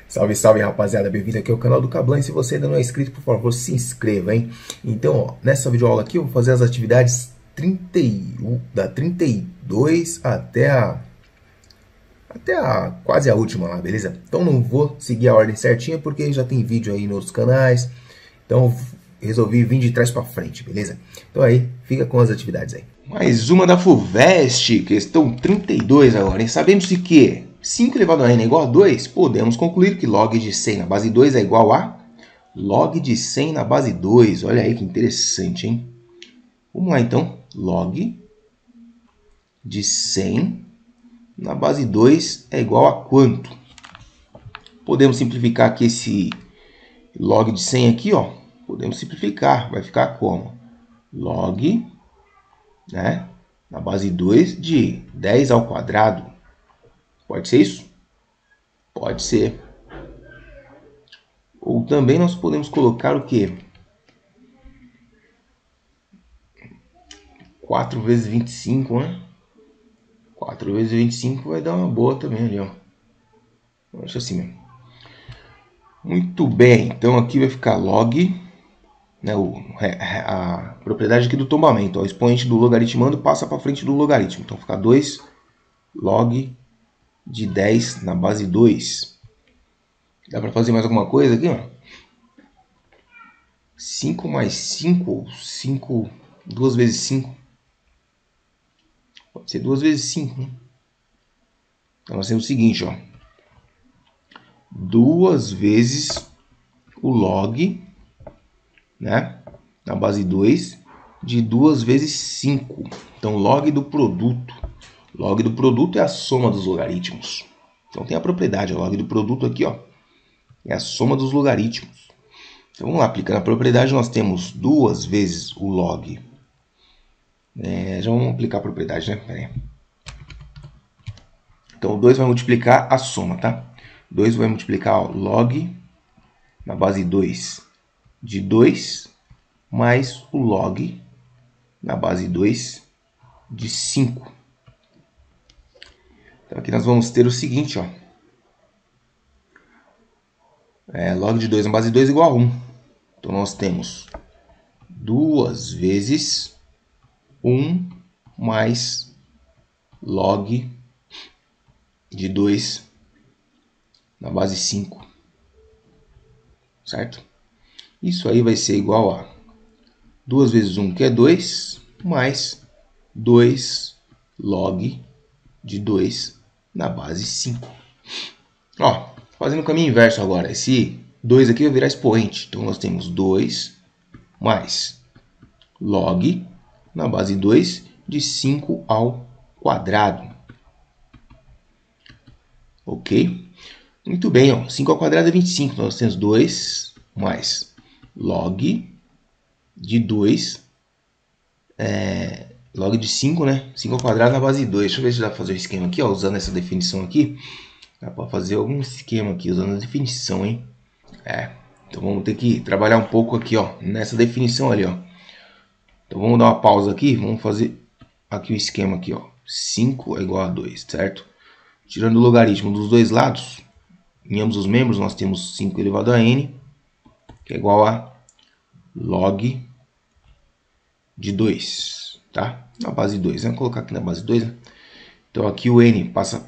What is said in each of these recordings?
Salve, salve, rapaziada, bem-vindo aqui ao canal do Cablan. E se você ainda não é inscrito, por favor, se inscreva, hein? Então, ó, nessa videoaula aqui eu vou fazer as atividades 31, da 32 até quase a última lá, beleza? Então não vou seguir a ordem certinha porque já tem vídeo aí nos outros canais. Então resolvi vir de trás para frente, beleza? Então aí, fica com as atividades aí. Mais uma da FUVEST, questão 32 agora, hein? Sabemos-se que 5 elevado a n é igual a 2, podemos concluir que log de 100 na base 2 é igual a log de 100 na base 2. Olha aí que interessante, hein? Vamos lá então. Log de 100 na base 2 é igual a quanto? Podemos simplificar aqui esse log de 100 aqui, ó. Podemos simplificar, vai ficar como? Log, né, na base 2 de 10 ao quadrado. Pode ser isso? Pode ser. Ou também nós podemos colocar o quê? 4 vezes 25, né? 4 vezes 25 vai dar uma boa também ali, ó. Deixa assim mesmo. Muito bem, então aqui vai ficar log, né, a propriedade aqui do tombamento, ó, o expoente do logaritmando passa para frente do logaritmo. Então fica 2 log de 10 na base 2. Dá para fazer mais alguma coisa aqui, ó? 5 mais 5, ou 5, 2 vezes 5. Pode ser 2 vezes 5, né? Então nós temos o seguinte, ó. 2 vezes o log, né, na base 2 de 2 vezes 5. Então log do produto. Log do produto é a soma dos logaritmos. Então tem a propriedade, o log do produto aqui, ó, é a soma dos logaritmos. Então vamos lá, aplicando a propriedade, nós temos 2 vezes o log. Já vamos aplicar a propriedade, né? Pera aí. Então o 2 vai multiplicar a soma, tá? 2 vai multiplicar, ó, log na base 2 de 2 mais o log na base 2 de 5. Então aqui nós vamos ter o seguinte, ó. Log de 2 na base 2 é igual a 1. Então nós temos 2 vezes 1 mais log de 2 na base 5. Certo? Isso aí vai ser igual a 2 vezes 1, que é 2, mais 2 log de 2 na base 5. Ó, fazendo o caminho inverso agora. Esse 2 aqui vai virar expoente. Então nós temos 2 mais log na base 2 de 5 ao quadrado. Ok? Muito bem, ó. 5 ao quadrado é 25. Então nós temos 2 mais log de 2, log de 5, né? 5 ao quadrado na base 2. Deixa eu ver se dá para fazer o esquema aqui, ó, usando essa definição aqui. Dá para fazer algum esquema aqui usando a definição, hein? Então vamos ter que trabalhar um pouco aqui, ó, nessa definição ali, ó. Então vamos dar uma pausa aqui, vamos fazer aqui o esquema aqui, ó. 5 é igual a 2, certo? Tirando o logaritmo dos dois lados, em ambos os membros nós temos 5 elevado a n, que é igual a log de 2, tá? Na base 2, vamos colocar aqui na base 2, né? Então aqui o n passa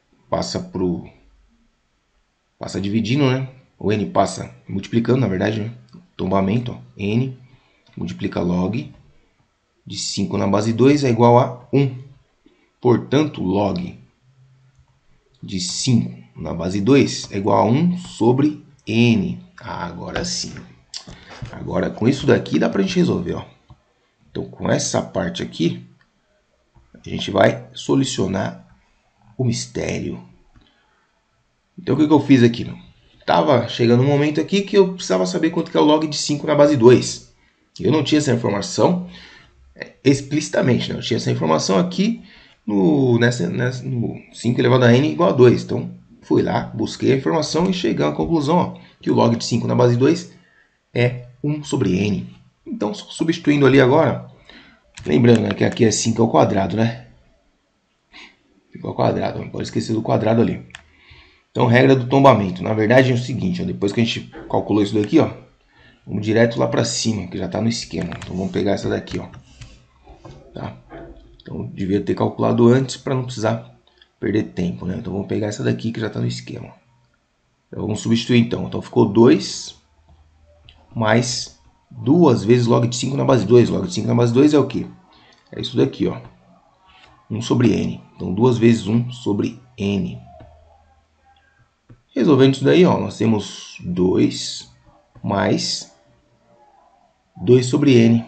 dividindo, né? O n passa multiplicando, na verdade, né? Tombamento, ó, n multiplica log de 5 na base 2 é igual a 1. Portanto, log de 5 na base 2 é igual a 1 sobre n. Agora sim. Agora, com isso daqui dá pra gente resolver, ó. Então, com essa parte aqui, a gente vai solucionar o mistério. Então, o que eu fiz aqui? Tava chegando um momento aqui que eu precisava saber quanto que é o log de 5 na base 2. Eu não tinha essa informação explicitamente, né? Eu tinha essa informação aqui no 5 elevado a n igual a 2. Então, fui lá, busquei a informação e cheguei à conclusão, ó, que o log de 5 na base 2 é 1 sobre n. Então, substituindo ali agora, lembrando, né, que aqui é 5 ao quadrado, né? 5 ao quadrado, não pode esquecer do quadrado ali. Então, regra do tombamento. Na verdade é o seguinte, ó, depois que a gente calculou isso daqui, ó, vamos direto lá para cima, que já está no esquema. Então, vamos pegar essa daqui, ó. Tá? Então, devia ter calculado antes para não precisar perder tempo, né? Então, vamos pegar essa daqui que já está no esquema. Então, vamos substituir então. Então, ficou 2 mais 2 vezes log de 5 na base 2. Log de 5 na base 2 é o quê? É isso daqui, ó. 1 sobre n. Então, 2 vezes 1 sobre n. Resolvendo isso daí, ó, nós temos 2 mais 2 sobre n.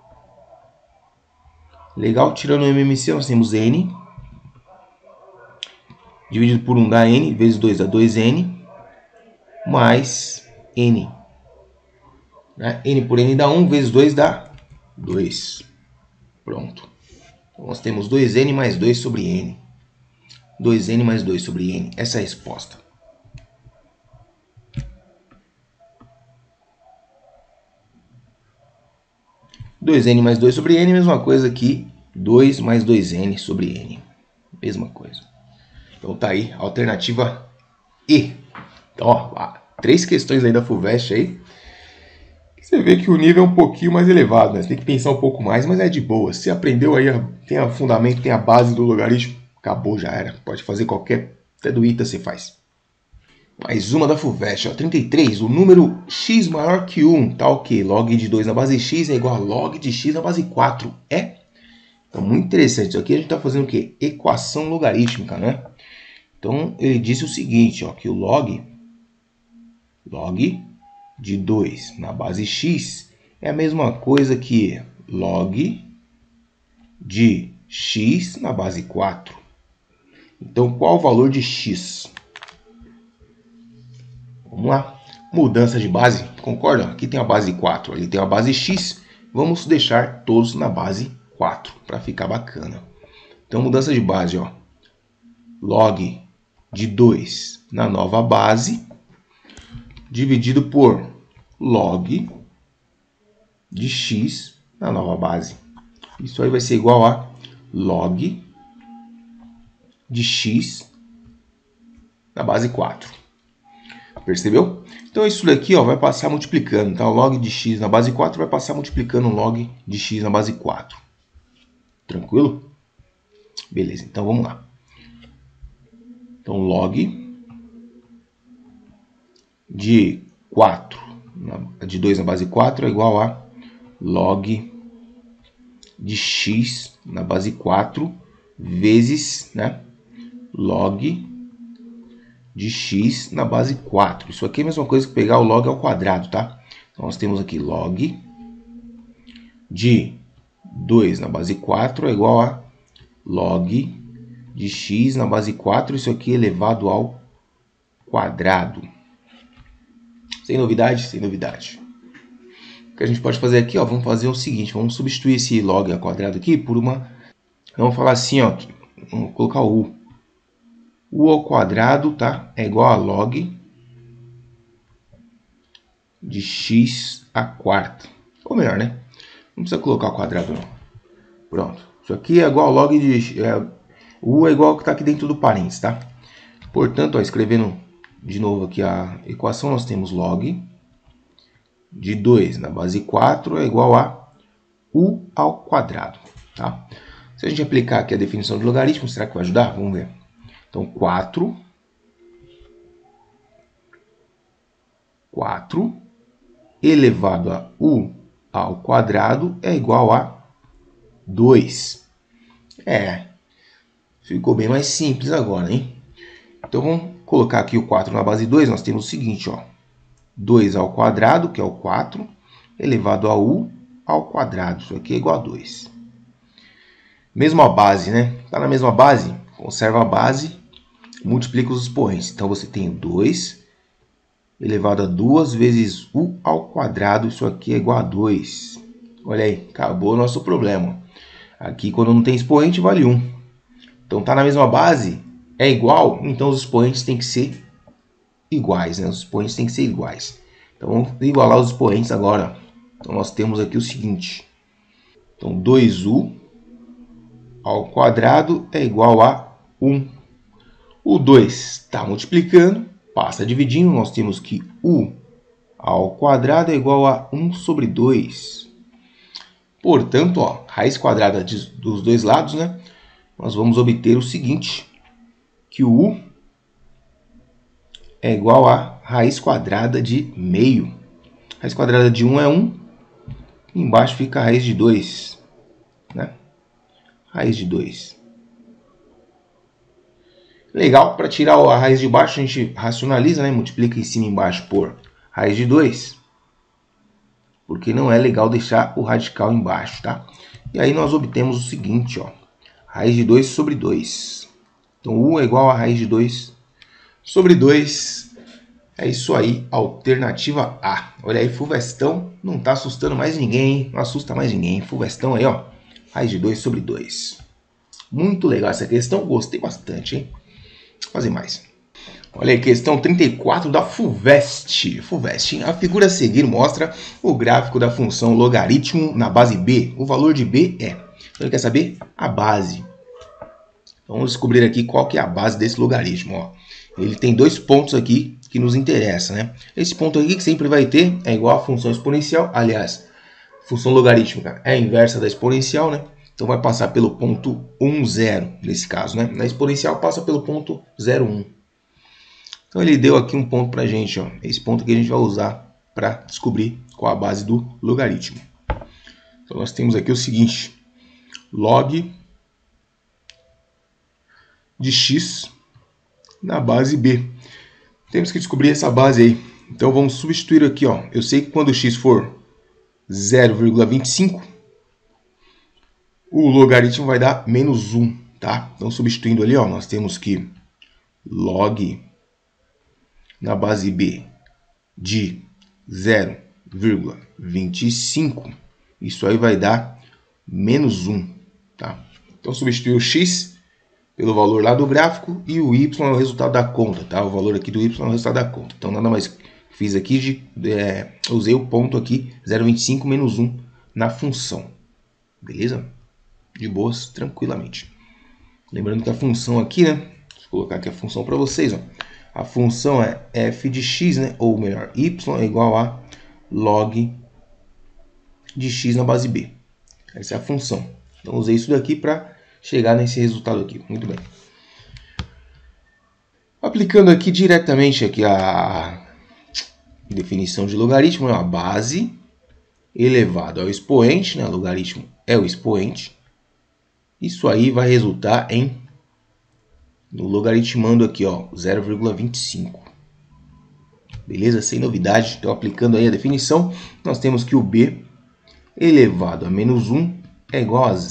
Legal, tirando o MMC, nós temos n. Dividido por 1 dá n, vezes 2 dá 2n. Mais n. Né? N por n dá 1, vezes 2 dá 2. Pronto. Então, nós temos 2n mais 2 sobre n. 2n mais 2 sobre n. Essa é a resposta. Dois n mais 2 sobre n, mesma coisa que 2 mais 2n sobre n. Mesma coisa. Então tá aí, alternativa E. Então, ó, 3 questões aí da FUVEST aí. Você vê que o nível é um pouquinho mais elevado, né? Você tem que pensar um pouco mais, mas é de boa. Se aprendeu aí, tem o fundamento, tem a base do logaritmo, acabou, já era. Pode fazer qualquer, até do ITA você faz. Mais uma da FUVEST, ó, 33. O número x maior que 1, tá ok? Log de 2 na base x é igual a log de x na base 4. É? Então, muito interessante. Isso aqui a gente está fazendo o quê? Equação logarítmica, né? Então, ele disse o seguinte, ó, que o log de 2 na base x é a mesma coisa que log de x na base 4. Então, qual o valor de x? Vamos lá. Mudança de base, concorda? Aqui tem a base 4, ali tem a base x. Vamos deixar todos na base 4, para ficar bacana. Então, mudança de base, ó. Log de 2 na nova base, dividido por log de x na nova base. Isso aí vai ser igual a log de x na base 4. Percebeu? Então, isso daqui, ó, vai passar multiplicando. Então, log de x na base 4 vai passar multiplicando o log de x na base 4. Tranquilo? Beleza, então vamos lá. Então, log de 4, de 2 na base 4 é igual a log de x na base 4 vezes, né, log de x na base 4. Isso aqui é a mesma coisa que pegar o log ao quadrado, tá? Então, nós temos aqui log de 2 na base 4 é igual a log de x na base 4. Isso aqui elevado ao quadrado. Sem novidade? Sem novidade. O que a gente pode fazer aqui, ó, vamos fazer o seguinte. Vamos substituir esse log ao quadrado aqui por uma... Vamos falar assim, ó. Vamos colocar o u. U ao quadrado, tá? É igual a log de x à quarta. Ou melhor, né? Não precisa colocar o quadrado, não. Pronto. Isso aqui é igual a log de... U é igual ao que está aqui dentro do parênteses, tá? Portanto, ó, escrevendo de novo aqui a equação, nós temos log de 2 na base 4 é igual a u ao quadrado, tá? Se a gente aplicar aqui a definição de logaritmo, será que vai ajudar? Vamos ver. Então, 4 elevado a u ao quadrado é igual a 2. Ficou bem mais simples agora, hein? Então, vamos colocar aqui o 4 na base 2. Nós temos o seguinte, ó. 2 ao quadrado, que é o 4, elevado a u ao quadrado. Isso aqui é igual a 2. Mesma base, né? Está na mesma base? Conserva a base, multiplica os expoentes. Então, você tem 2 elevado a 2 vezes u ao quadrado. Isso aqui é igual a 2. Olha aí, acabou o nosso problema. Aqui, quando não tem expoente, vale 1. Então, está na mesma base, é igual, então os expoentes têm que ser iguais, né? Os expoentes têm que ser iguais. Então, vamos igualar os expoentes agora. Então, nós temos aqui o seguinte. Então, 2u ao quadrado é igual a 1. O 2 está multiplicando, passa dividindo, nós temos que u ao quadrado é igual a 1 sobre 2. Portanto, ó, raiz quadrada dos dois lados, né? Nós vamos obter o seguinte, que o u é igual a raiz quadrada de meio. Raiz quadrada de 1 é 1, embaixo fica a raiz de 2, né? Raiz de 2. Legal, para tirar a raiz de baixo, a gente racionaliza, né? Multiplica em cima e embaixo por raiz de 2. Porque não é legal deixar o radical embaixo, tá? E aí nós obtemos o seguinte, ó. Raiz de 2 sobre 2. Então, u é igual a raiz de 2 sobre 2. É isso aí, alternativa A. Olha aí, Fulvestão não está assustando mais ninguém, hein? Não assusta mais ninguém. Fulvestão aí, ó. Raiz de 2 sobre 2. Muito legal essa questão, gostei bastante, hein? Vou fazer mais. Olha aí, questão 34 da Fulvest. Fulvest, a figura a seguir mostra o gráfico da função logaritmo na base b. O valor de b é... Então ele quer saber a base. Então, vamos descobrir aqui qual que é a base desse logaritmo. Ó. Ele tem dois pontos aqui que nos interessam, né? Esse ponto aqui que sempre vai ter é igual à função exponencial. Aliás, função logarítmica é a inversa da exponencial, né? Então vai passar pelo ponto 1, 0, nesse caso, né? Na exponencial passa pelo ponto 0, 1. Então ele deu aqui um ponto para a gente, ó. Esse ponto que a gente vai usar para descobrir qual a base do logaritmo. Então nós temos aqui o seguinte, log de x na base b. Temos que descobrir essa base aí. Então vamos substituir aqui, ó. Eu sei que quando x for 0,25, o logaritmo vai dar menos 1, tá? Então substituindo ali, ó, nós temos que log na base b de 0,25, isso aí vai dar menos 1, tá? Então substituir o x pelo valor lá do gráfico e o y é o resultado da conta, tá? O valor aqui do y é o resultado da conta. Então nada mais fiz aqui, usei o ponto aqui, 0,25 menos 1 na função, beleza? De boas, tranquilamente. Lembrando que a função aqui, né? Deixa eu colocar aqui a função para vocês, ó. A função é f de x, né? Ou melhor, y é igual a log de x na base b. Essa é a função. Então, usei isso daqui para chegar nesse resultado aqui. Muito bem. Aplicando aqui diretamente aqui a definição de logaritmo, é a base elevado ao expoente, né? Logaritmo é o expoente. Isso aí vai resultar em, no logaritmando aqui, ó, 0,25. Beleza? Sem novidade. Então, aplicando aí a definição, nós temos que o b elevado a menos 1 é igual a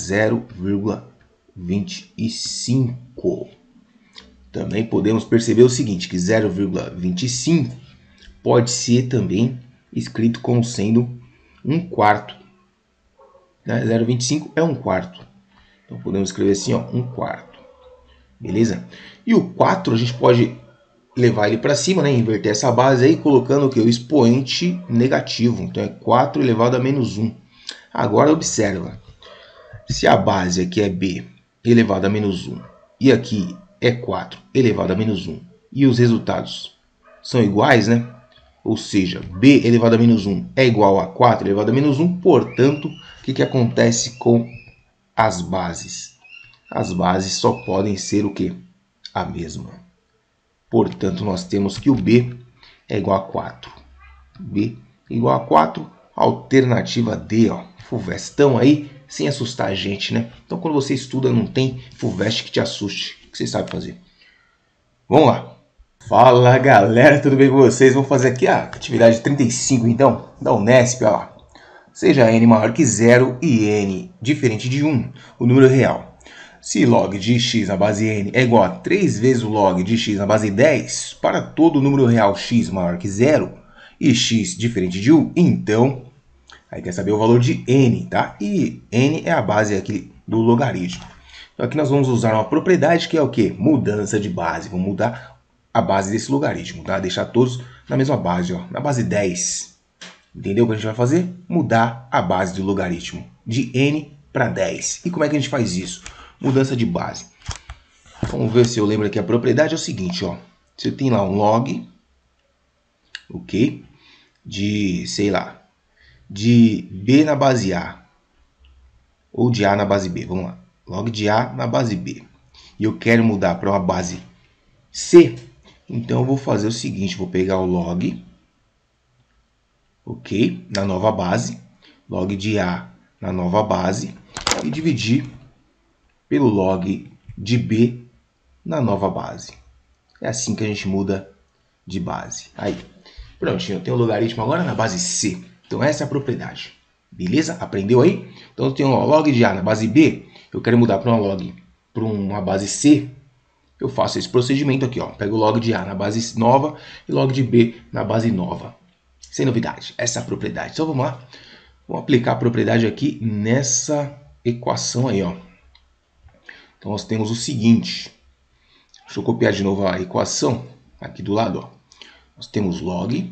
0,25. Também podemos perceber o seguinte, que 0,25 pode ser também escrito como sendo 1/4. Né? 0,25 é 1/4. Então, podemos escrever assim, ó, 1/4. Beleza? E o 4 a gente pode levar ele para cima, né? Inverter essa base aí, colocando o que? O expoente negativo. Então, é 4 elevado a menos 1. Agora, observa. Se a base aqui é b elevado a menos 1 e aqui é 4 elevado a menos 1 e os resultados são iguais, né? Ou seja, b elevado a menos 1 é igual a 4 elevado a menos 1. Portanto, o que acontece com as bases? As bases só podem ser o quê? A mesma. Portanto, nós temos que o b é igual a 4. b igual a 4, alternativa D, ó. Fulvestão aí, sem assustar a gente, né? Então, quando você estuda, não tem Fulvest que te assuste. O que você sabe fazer? Vamos lá. Fala, galera, tudo bem com vocês? Vamos fazer aqui a atividade 35, então, da Unesp, ó lá. Seja n maior que 0 e n diferente de 1, o número real. Se log de x na base n é igual a 3 vezes o log de x na base 10, para todo número real x maior que 0 e x diferente de 1, então, aí quer saber o valor de n, tá? E n é a base aqui do logaritmo. Então aqui nós vamos usar uma propriedade que é o quê? Mudança de base. Vamos mudar a base desse logaritmo, tá? Deixar todos na mesma base, ó, na base 10. Entendeu o que a gente vai fazer? Mudar a base do logaritmo de n para 10. E como é que a gente faz isso? Mudança de base. Vamos ver se eu lembro aqui. A propriedade é o seguinte, ó. Você tem lá um log ok? De, sei lá, de B na base A, ou de A na base B, vamos lá. Log de A na base B. E eu quero mudar para uma base C, então eu vou fazer o seguinte, vou pegar o log, ok? Na nova base, log de A na nova base, e dividir pelo log de B na nova base. É assim que a gente muda de base. Aí, prontinho, eu tenho o logaritmo agora na base C. Então essa é a propriedade. Beleza? Aprendeu aí? Então eu tenho log de A na base B, eu quero mudar para uma base C, eu faço esse procedimento aqui, ó. Pego o log de A na base nova e log de B na base nova. Sem novidade, essa é a propriedade. Então vamos lá. Vamos aplicar a propriedade aqui nessa equação aí, ó. Então nós temos o seguinte. Deixa eu copiar de novo a equação aqui do lado, ó. Nós temos log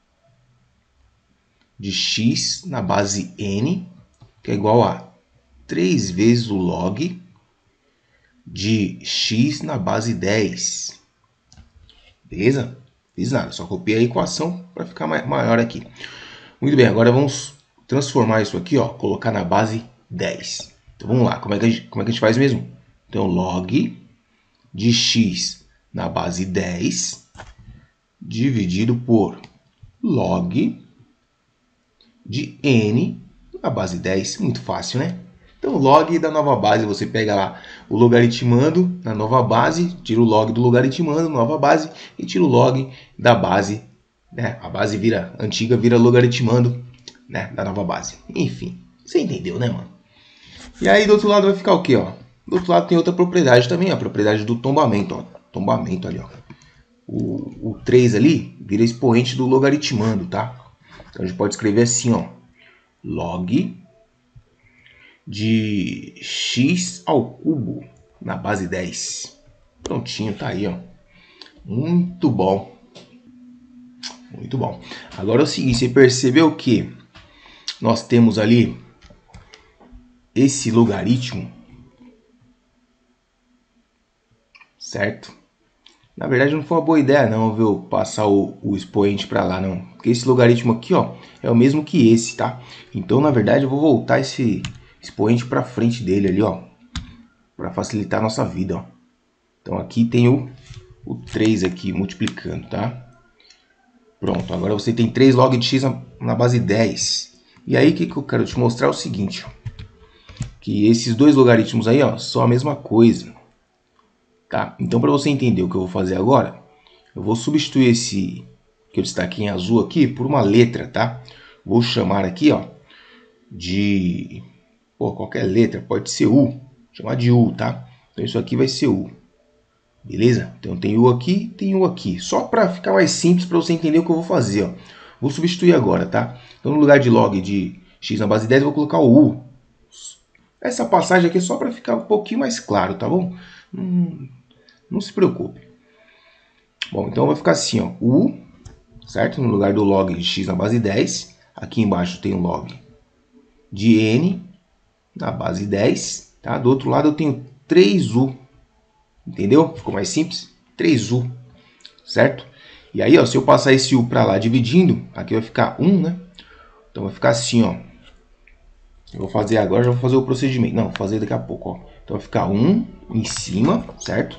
de x na base n, que é igual a 3 vezes o log de x na base 10. Beleza? Fiz nada, só copiei a equação para ficar maior aqui. Muito bem, agora vamos transformar isso aqui, ó, colocar na base 10. Então vamos lá, como é que a gente faz mesmo? Então log de x na base 10 dividido por log de n na base 10. Muito fácil, né? Então, log da nova base, você pega lá o logaritmando na nova base, tira o log do logaritmando na nova base e tira o log da base, né? A base antiga vira logaritmando, né? Da nova base. Enfim, você entendeu, né, mano? E aí, do outro lado vai ficar o quê, ó? Do outro lado tem outra propriedade também, a propriedade do tombamento, ó. Tombamento ali, ó. O 3 ali vira expoente do logaritmando, tá? Então, a gente pode escrever assim, ó. Log de x ao cubo na base 10. Prontinho, tá aí, ó. Muito bom. Muito bom. Agora é o seguinte, você percebeu que nós temos ali esse logaritmo, certo? Na verdade não foi uma boa ideia não, viu, passar o expoente para lá não, porque esse logaritmo aqui, ó, é o mesmo que esse, tá? Então, na verdade, eu vou voltar esse expoente para frente dele ali, ó, para facilitar a nossa vida, ó. Então aqui tem o 3 aqui multiplicando, tá? Pronto, agora você tem 3 log de x na base 10. E aí o que eu quero te mostrar é o seguinte, ó, que esses dois logaritmos aí, ó, são a mesma coisa, tá? Então para você entender o que eu vou fazer agora, eu vou substituir esse que eu destaquei em azul aqui por uma letra, tá? Vou chamar aqui, ó, de qualquer letra, pode ser U, vou chamar de U, tá? Então isso aqui vai ser U. Beleza? Então tem U aqui, tem U aqui. Só para ficar mais simples para você entender o que eu vou fazer, ó. Vou substituir agora, tá? Então no lugar de log de x na base 10, eu vou colocar o U. Essa passagem aqui é só para ficar um pouquinho mais claro, tá bom? Não se preocupe. Bom, então vai ficar assim, ó. U, certo? No lugar do log de x na base 10. Aqui embaixo tem o log de n na base 10, tá? Do outro lado eu tenho 3u. Entendeu? Ficou mais simples? 3u, certo? E aí, ó, se eu passar esse u para lá dividindo, aqui vai ficar 1, né? Então vai ficar assim, ó. Eu vou fazer agora, já vou fazer o procedimento. Não, vou fazer daqui a pouco, ó. Então vai ficar 1 em cima, certo?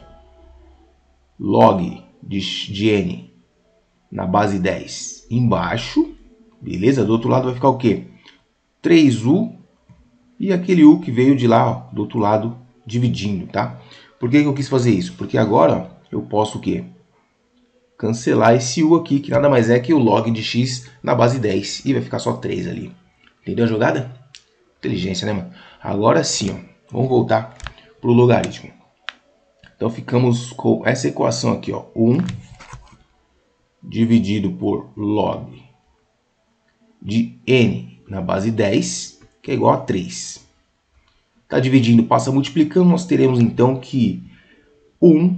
Log de n na base 10 embaixo, beleza? Do outro lado vai ficar o quê? 3u e aquele u que veio de lá, ó, do outro lado, dividindo, tá? Por que eu quis fazer isso? Porque agora, ó, eu posso o quê? Cancelar esse u aqui, que nada mais é que o log de x na base 10. E vai ficar só 3 ali. Entendeu a jogada? Inteligência, né, mano? Agora sim, ó, vamos voltar para o logaritmo. Então ficamos com essa equação aqui, ó, 1 dividido por log de n na base 10, que é igual a 3. Está dividindo, passa multiplicando, nós teremos então que 1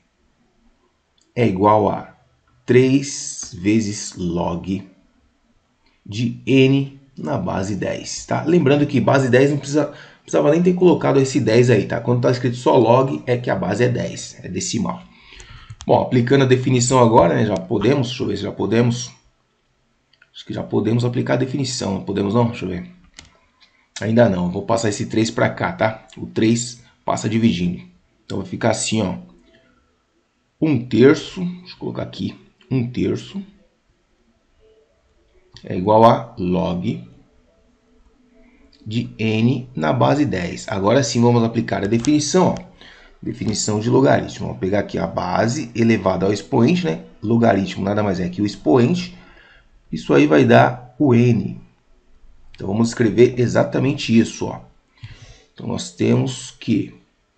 é igual a 3 vezes log de n na base 10, tá? Lembrando que base 10 não precisava nem ter colocado esse 10 aí, tá? Quando está escrito só log, é que a base é 10, é decimal. Bom, aplicando a definição agora, né, já podemos, deixa eu ver se já podemos. Acho que já podemos aplicar a definição. Não podemos não? Deixa eu ver. Ainda não. Vou passar esse 3 para cá, tá? O 3 passa dividindo. Então vai ficar assim, ó. 1/3. Deixa eu colocar aqui. 1/3 é igual a log de n na base 10. Agora sim vamos aplicar a definição, ó. Definição de logaritmo. Vamos pegar aqui a base elevada ao expoente, né? Logaritmo nada mais é que o expoente. Isso aí vai dar o n. Então vamos escrever exatamente isso, ó. Então nós temos que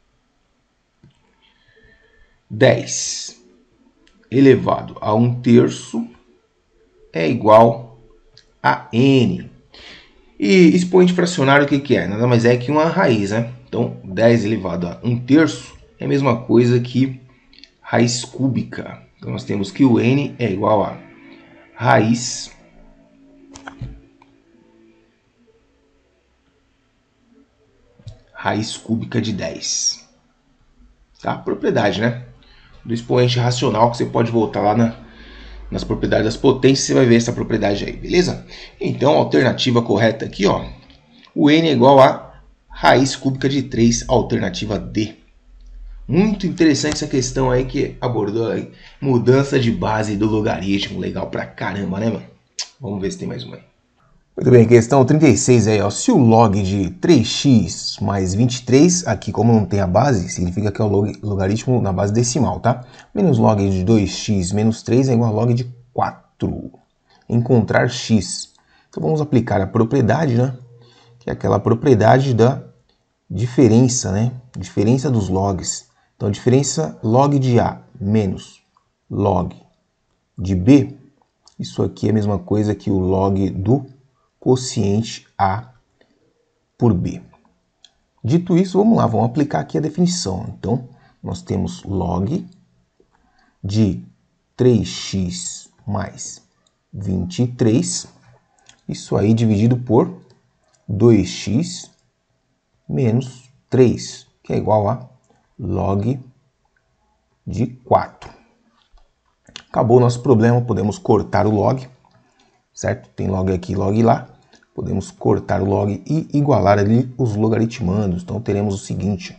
10 elevado a 1/3 é igual a n. E expoente fracionário o que é? Nada mais é que uma raiz, né? Então 10 elevado a 1/3 é a mesma coisa que raiz cúbica. Então nós temos que o n é igual a raiz cúbica de 10. Tá? Propriedade, né? Do expoente racional, que você pode voltar lá nas propriedades das potências, você vai ver essa propriedade aí, beleza? Então, a alternativa correta aqui, ó, o n é igual a raiz cúbica de 3, alternativa D. Muito interessante essa questão aí que abordou aí, mudança de base do logaritmo, legal pra caramba, né, mano? Vamos ver se tem mais uma aí. Muito bem, questão 36 aí, ó. Se o log de 3x mais 23, aqui como não tem a base, significa que é o logaritmo na base decimal, tá? Menos log de 2x menos 3 é igual a log de 4. Encontrar x. Então vamos aplicar a propriedade, né? Que é aquela propriedade da diferença, né? Diferença dos logs. Então a diferença log de A menos log de B, isso aqui é a mesma coisa que o log do quociente A por B. Dito isso, vamos lá, vamos aplicar aqui a definição. Então, nós temos log de 3x mais 23, isso aí dividido por 2x menos 3, que é igual a log de 4. Acabou o nosso problema, podemos cortar o log, certo? Tem log aqui, log lá. Podemos cortar o log e igualar ali os logaritmandos. Então teremos o seguinte: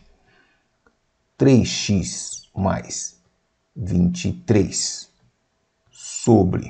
3x mais 23 sobre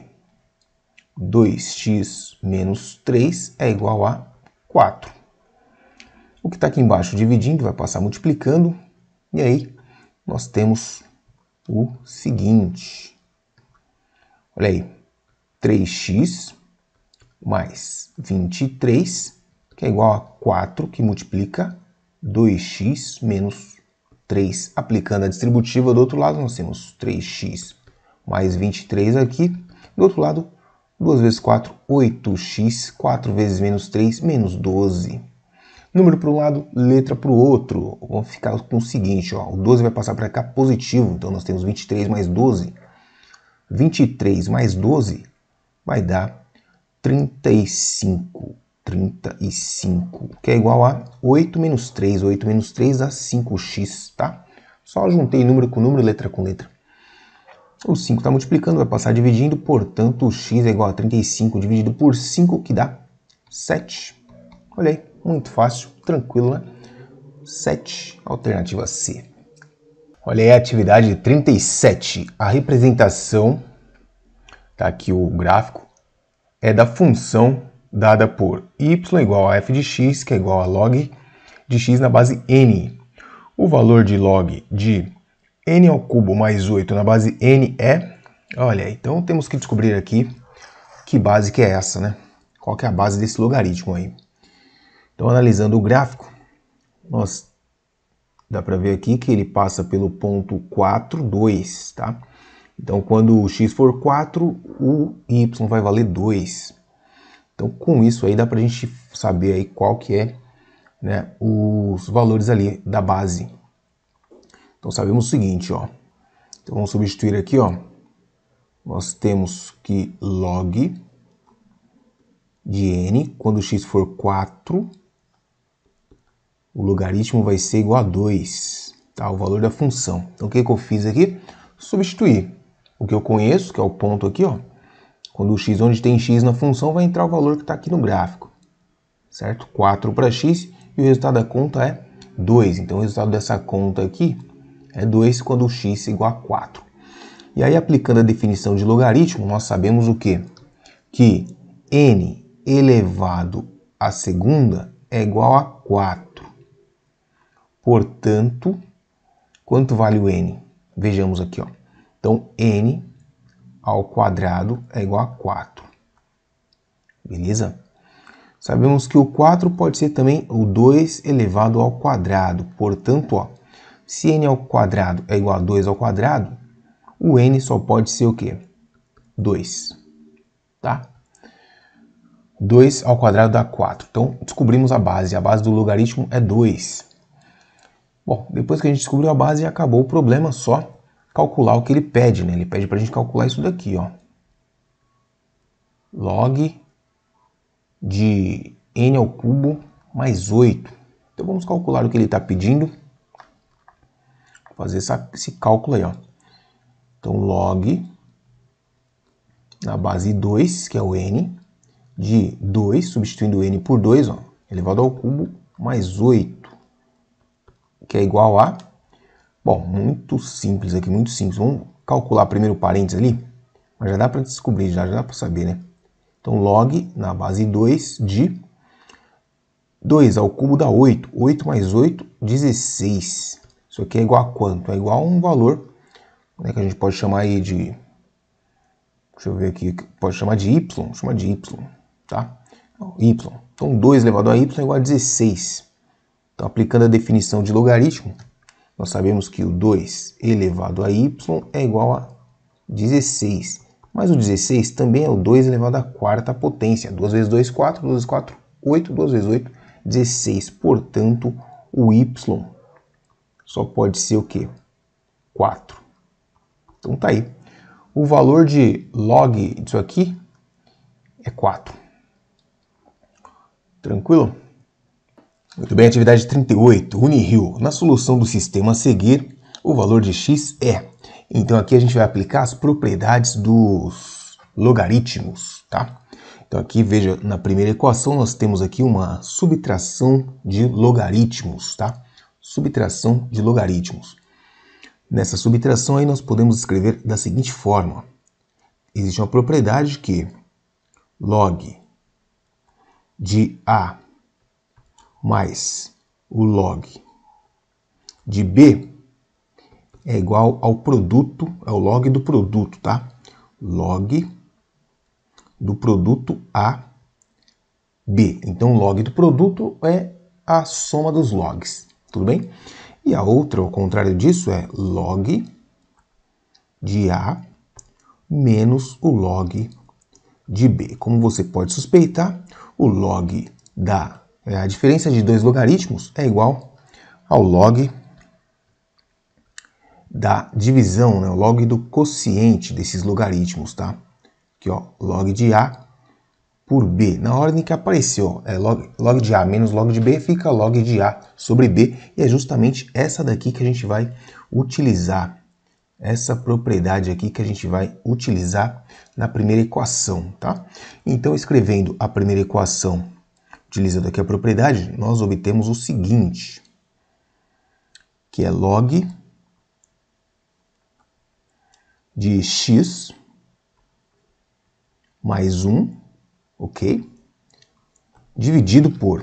2x menos 3 é igual a 4. O que está aqui embaixo dividindo vai passar multiplicando. E aí nós temos o seguinte. Olha aí, 3x mais 23, que é igual a 4, que multiplica 2x menos 3. Aplicando a distributiva do outro lado, nós temos 3x mais 23 aqui. Do outro lado, 2 vezes 4, 8x, 4 vezes menos 3, menos 12. Número para um lado, letra para o outro. Vamos ficar com o seguinte, ó, o 12 vai passar para cá positivo, então nós temos 23 mais 12. 23 mais 12 vai dar 35, que é igual a 8 menos 3. 8 menos 3 dá 5x, tá? Só juntei número com número, letra com letra. O 5 está multiplicando, vai passar dividindo, portanto, o x é igual a 35 dividido por 5, que dá 7. Olha aí, muito fácil, tranquilo, né? 7, alternativa C. Olha aí a atividade 37. A representação, tá aqui o gráfico, é da função dada por y igual a f de x, que é igual a log de x na base n. O valor de log de n ao cubo mais 8 na base n é... Olha, então temos que descobrir aqui que base que é essa, né? Qual que é a base desse logaritmo aí. Então, analisando o gráfico, dá para ver aqui que ele passa pelo ponto 4, 2, tá? Então, quando o x for 4, o y vai valer 2. Então, com isso aí, dá para a gente saber aí qual que é, né, os valores ali da base. Então, sabemos o seguinte, ó. Então, vamos substituir aqui, ó. Nós temos que log de n, quando x for 4, o logaritmo vai ser igual a 2, tá? O valor da função. Então, o que eu fiz aqui? Substituir o que eu conheço, que é o ponto aqui, ó. Quando o x, onde tem x na função, vai entrar o valor que está aqui no gráfico, certo? 4 para x e o resultado da conta é 2. Então o resultado dessa conta aqui é 2 quando o x é igual a 4. E aí, aplicando a definição de logaritmo, nós sabemos o quê? Que n elevado à segunda é igual a 4. Portanto, quanto vale o n? Vejamos aqui, ó. Então, n ao quadrado é igual a 4. Beleza? Sabemos que o 4 pode ser também o 2 elevado ao quadrado. Portanto, ó, se n ao quadrado é igual a 2 ao quadrado, o n só pode ser o quê? 2. Tá? 2 ao quadrado dá 4. Então, descobrimos a base. A base do logaritmo é 2. Bom, depois que a gente descobriu a base, acabou o problema, só calcular o que ele pede, né? Ele pede para a gente calcular isso daqui, ó. Log de n ao cubo mais 8. Então, vamos calcular o que ele está pedindo. Vou fazer esse cálculo aí, ó. Então, log na base 2, que é o n, de 2, substituindo o n por 2, ó, elevado ao cubo, mais 8, que é igual a... Bom, muito simples aqui, muito simples. Vamos calcular primeiro o parênteses ali, mas já dá para descobrir, já dá para saber, né? Então, log na base 2 de 2 ao cubo dá 8. 8 mais 8, 16. Isso aqui é igual a quanto? É igual a um valor, né, que a gente pode chamar aí de... Deixa eu ver aqui, pode chamar de y, chama de y, tá? Y. Então, 2 elevado a y é igual a 16. Então, aplicando a definição de logaritmo, nós sabemos que o 2 elevado a y é igual a 16. Mas o 16 também é o 2 elevado à quarta potência. 2 vezes 2, 4. 2 vezes 4, 8. 2 vezes 8, 16. Portanto, o y só pode ser o quê? 4. Então, tá aí. O valor de log disso aqui é 4. Tranquilo? Muito bem, atividade 38, Unirio. Na solução do sistema a seguir, o valor de x é. Então aqui a gente vai aplicar as propriedades dos logaritmos, tá? Então aqui, veja, na primeira equação nós temos aqui uma subtração de logaritmos, tá? Subtração de logaritmos. Nessa subtração aí nós podemos escrever da seguinte forma. Existe uma propriedade que log de A mais o log de B é igual ao produto, é o log do produto, tá? Log do produto A, B. Então, o log do produto é a soma dos logs, tudo bem? E a outra, ao contrário disso, é log de A menos o log de B. Como você pode suspeitar, o log a diferença de dois logaritmos é igual ao log da divisão, né? O log do quociente desses logaritmos, tá? Aqui, ó, log de A por B. Na ordem que apareceu, log de A menos log de B fica log de A sobre B, e é justamente essa daqui que a gente vai utilizar. Essa propriedade aqui que a gente vai utilizar na primeira equação, tá? Então, escrevendo a primeira equação, utilizando aqui a propriedade, nós obtemos o seguinte, que é log de x mais 1, ok? Dividido por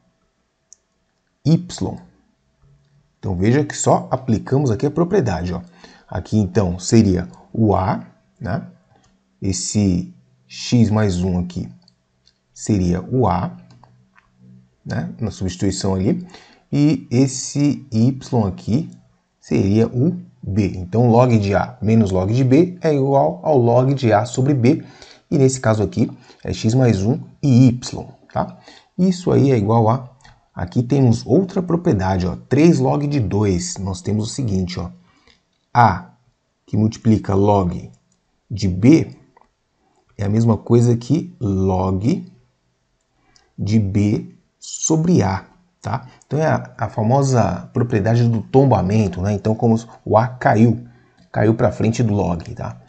y. Então, veja que só aplicamos aqui a propriedade, ó. Aqui, então, seria o A, né? Esse x mais 1 aqui seria o A, né? Na substituição ali. E esse y aqui seria o B. Então, log de A menos log de B é igual ao log de A sobre B. E nesse caso aqui, é x mais 1 e y, tá? Isso aí é igual a... Aqui temos outra propriedade, ó. 3 log de 2. Nós temos o seguinte, ó. A, que multiplica log de B, é a mesma coisa que log de B sobre A, tá? Então é a famosa propriedade do tombamento, né? Então, como o A caiu para frente do log, tá?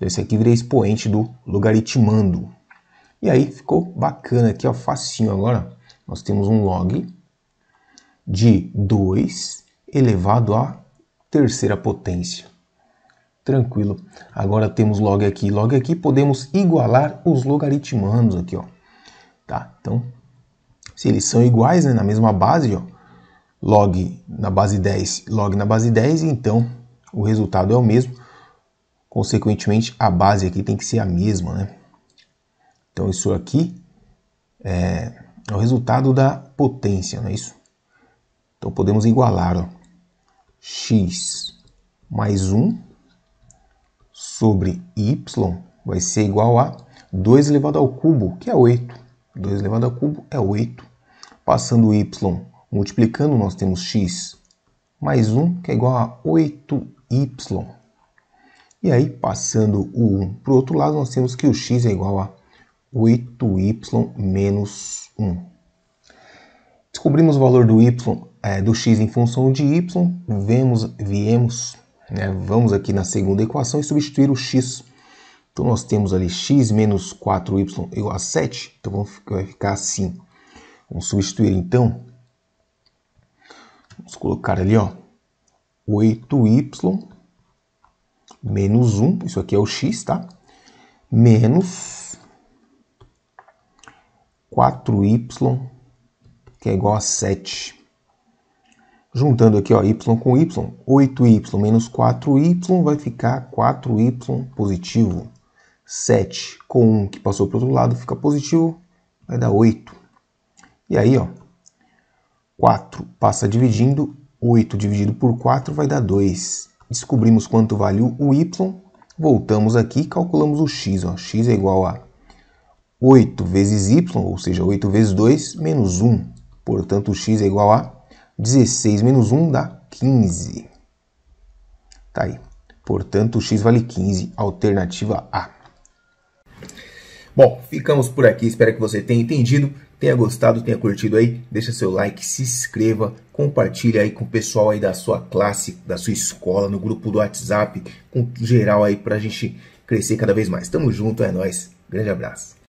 Esse aqui vira expoente do logaritmando. E aí ficou bacana aqui, ó, facinho agora. Nós temos um log de 2 elevado à terceira potência. Tranquilo. Agora temos log aqui. Log aqui podemos igualar os logaritmandos aqui, ó. Tá? Então, se eles são iguais, né, na mesma base, ó, log na base 10, log na base 10, então o resultado é o mesmo. Consequentemente, a base aqui tem que ser a mesma, né? Então, isso aqui é o resultado da potência, não é isso? Então, podemos igualar, ó, x mais 1 sobre y vai ser igual a 2 elevado ao cubo, que é 8. 2 elevado ao cubo é 8. Passando y multiplicando, nós temos x mais 1, que é igual a 8y. E aí, passando o 1 para o outro lado, nós temos que o x é igual a 8y menos 1. Descobrimos o valor do y, do x em função de y, vamos aqui na segunda equação e substituir o x. Então, nós temos ali x menos 4y igual a 7, então vai ficar assim. Vamos substituir, então, vamos colocar ali, ó, 8y menos 1, isso aqui é o x, tá? Menos 4y, que é igual a 7. Juntando aqui, ó, y com y, 8y menos 4y vai ficar 4y positivo. 7 com 1 que passou para o outro lado fica positivo, vai dar 8. E aí, ó, 4 passa dividindo, 8 dividido por 4 vai dar 2. Descobrimos quanto vale o y, voltamos aqui e calculamos o x. Ó. X é igual a 8 vezes y, ou seja, 8 vezes 2 menos 1. Portanto, o x é igual a 16 menos 1 dá 15. Tá aí. Portanto, o x vale 15, alternativa A. Bom, ficamos por aqui. Espero que você tenha entendido, tenha gostado, tenha curtido aí. Deixa seu like, se inscreva, compartilha aí com o pessoal aí da sua classe, da sua escola, no grupo do WhatsApp, com geral aí pra gente crescer cada vez mais. Tamo junto, é nóis. Grande abraço.